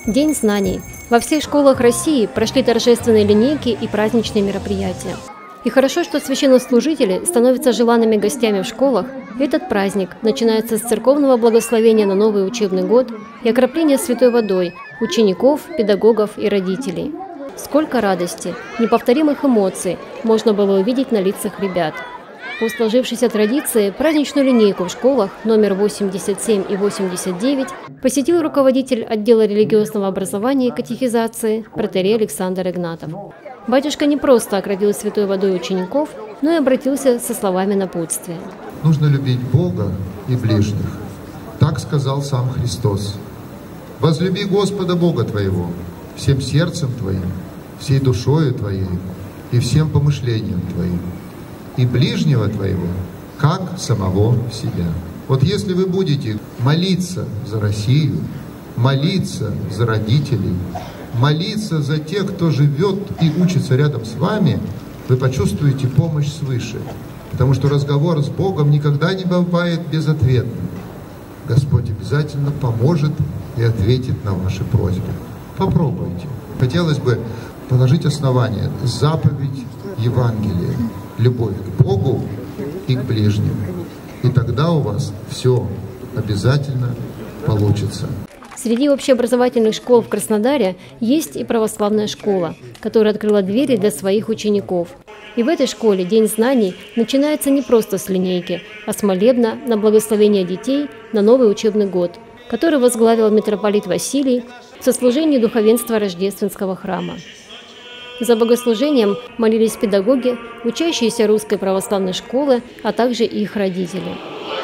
День знаний. Во всех школах России прошли торжественные линейки и праздничные мероприятия. И хорошо, что священнослужители становятся желанными гостями в школах. Этот праздник начинается с церковного благословения на новый учебный год и окропления святой водой учеников, педагогов и родителей. Сколько радости, неповторимых эмоций можно было увидеть на лицах ребят. По сложившейся традиции праздничную линейку в школах номер 87 и 89 посетил руководитель отдела религиозного образования и катехизации протоиерей Александр Игнатов. Батюшка не просто окропил святой водой учеников, но и обратился со словами напутствия. Нужно любить Бога и ближних. Так сказал сам Христос. Возлюби Господа Бога твоего всем сердцем твоим, всей душою твоей и всем помышлением твоим, и ближнего твоего, как самого себя. Вот если вы будете молиться за Россию, молиться за родителей, молиться за тех, кто живет и учится рядом с вами, вы почувствуете помощь свыше. Потому что разговор с Богом никогда не бывает безответным. Господь обязательно поможет и ответит на ваши просьбы. Попробуйте. Хотелось бы положить основание, заповедь Евангелия, любовь к Богу и к ближним. И тогда у вас все обязательно получится. Среди общеобразовательных школ в Краснодаре есть и православная школа, которая открыла двери для своих учеников. И в этой школе День знаний начинается не просто с линейки, а с молебна на благословение детей на новый учебный год, который возглавил митрополит Василий в сослужении духовенства Рождественского храма. За богослужением молились педагоги, учащиеся Русской православной школы, а также их родители.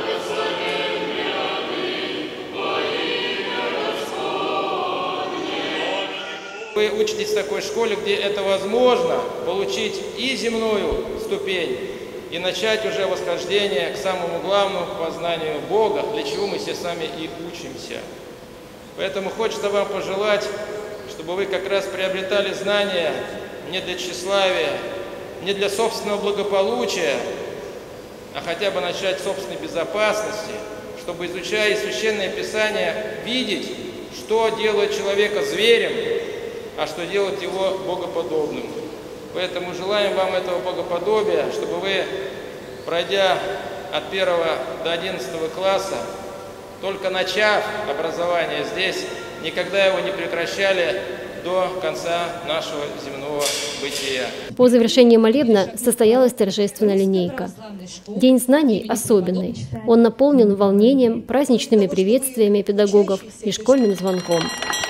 Вы учитесь в такой школе, где это возможно, получить и земную ступень, и начать уже восхождение к самому главному познанию Бога, для чего мы все сами и учимся. Поэтому хочется вам пожелать, чтобы вы как раз приобретали знания не для тщеславия, не для собственного благополучия, а хотя бы начать с собственной безопасности, чтобы, изучая Священное Писание, видеть, что делает человека зверем, а что делает его богоподобным. Поэтому желаем вам этого богоподобия, чтобы вы, пройдя от 1 до 11 класса, только начав образование здесь, никогда его не прекращали до конца нашего земного бытия. По завершении молебна состоялась торжественная линейка. День знаний особенный. Он наполнен волнением, праздничными приветствиями педагогов и школьным звонком.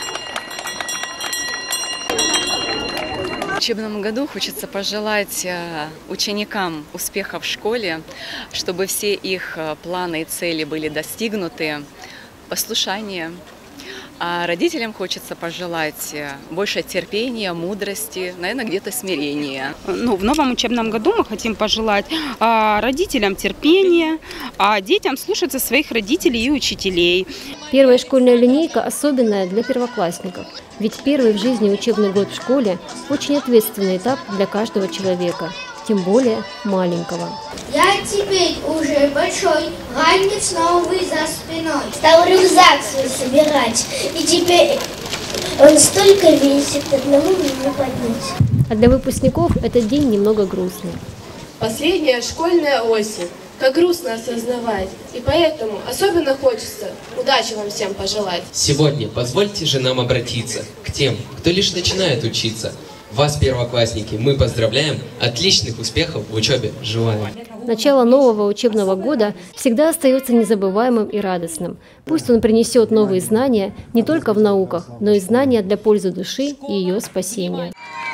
В учебном году хочется пожелать ученикам успеха в школе, чтобы все их планы и цели были достигнуты, послушания. А родителям хочется пожелать больше терпения, мудрости, наверное, где-то смирения. В новом учебном году мы хотим пожелать родителям терпения, а детям слушаться своих родителей и учителей. Первая школьная линейка особенная для первоклассников. Ведь первый в жизни учебный год в школе – очень ответственный этап для каждого человека, тем более маленького. Я теперь уже большой, ранец новый за спиной. Стал рюкзак свой собирать, и теперь он столько весит, одному не поднять. А для выпускников этот день немного грустный. Последняя школьная осень. Как грустно осознавать. И поэтому особенно хочется удачи вам всем пожелать. Сегодня позвольте же нам обратиться к тем, кто лишь начинает учиться. Вас, первоклассники, мы поздравляем. Отличных успехов в учебе желаем. Начало нового учебного года всегда остается незабываемым и радостным. Пусть он принесет новые знания не только в науках, но и знания для пользы души и ее спасения.